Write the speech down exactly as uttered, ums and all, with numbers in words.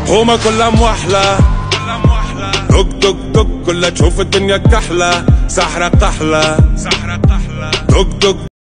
حومة كلها موحلة، دق دق دق كلها تشوف الدنيا كحلة، سحرة قحلة دق دق